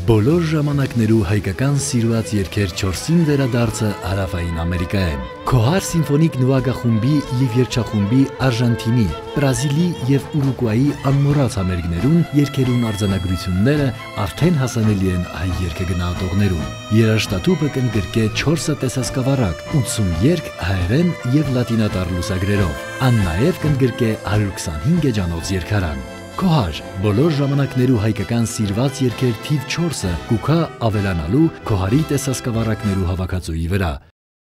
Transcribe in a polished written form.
Բոլոր ժամանակներու հայկական սիրված երգեր 4-ին վերադարձը Հարավային Ամերիկայում։ Քոհար սիմֆոնիկ նվագախումբի եւ երգչախումբի Արժանտինի, Բրազիլի եւ Ուրուգվայի անմոռաց համերգներուն երգերուն արձանագրությունները արդեն հասանելի են հայ երգագնահատողներուն։ Երաժշտատուփը կընդգրկե 4 տեսասկավառակ, 80 երգ հայերեն եւ լատինատար լուսագրերով։ Ան նաեւ կընդգրկե 125 էջանոց երգարան։ Քոհար բոլոր ժամանակներու հայկական սիրված երգեր թիվ 4-ը կուքա ավելանալու քոհարի տեսասկավառակներու հավաքածուի վրա։